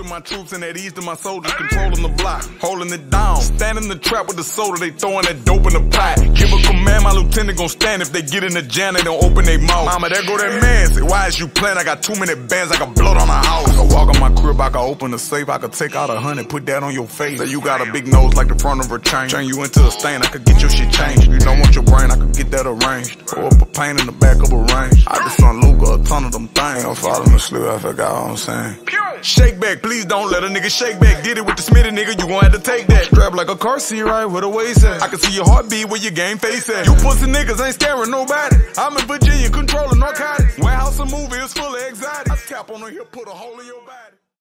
to my troops and at ease to my soldiers, controlling the block, holding it down. Stand in the trap with the soda, they throwing that dope in the pot. Give a command, my lieutenant gon' stand. If they get in the jam, they don't open their mouth. Mama, there go that man. Say, why is you playing? I got too many bands, I can blow on a house. I can walk on my crib, I can open the safe, I can take out 100, put that on your face. Say you got a big nose like the front of a chain. Turn you into a stain, I could get your shit changed. You don't want your brain, I could get that arranged. Throw up a pain in the back of a range. I just on Luca, a ton of them things. I'm falling asleep, I forgot what I'm saying. Shake back, please don't let a nigga shake back. Get it with the Smitty nigga, you gon' have to take that. Strap like a car seat, right where the waist at. I can see your heartbeat where your game face at. You pussy niggas ain't scaring nobody. I'm in Virginia controlling narcotics. Warehouse a movie is full of exotics. I tap on the hip, put a hole in your body.